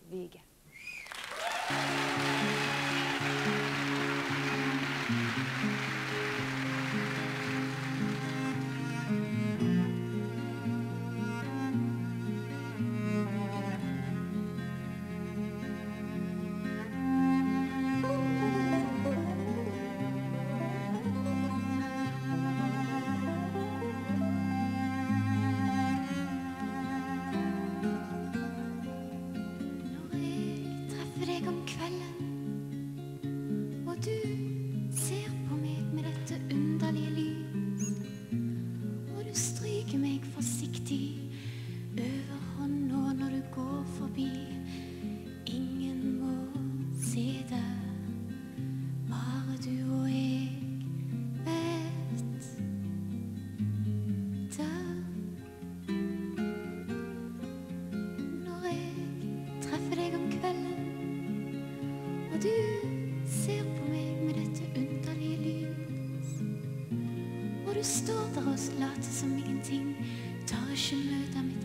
Vyge. Om kvelden, og du ser på meg med dette underlige lys, og du stryker meg forsiktig over hånda når du går forbi. Ingen må se det, bare du og jeg vet det. Når jeg treffer deg om kvelden, og du ser på meg med dette underlige lys, og du står der og later som ingenting, tar ikke møte mitt